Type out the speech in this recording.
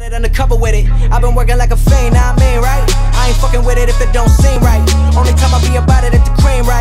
it undercover with it. I've been working like a fiend, I mean, right? I ain't fucking with it if it don't seem right. Only time I be about it if the cream right.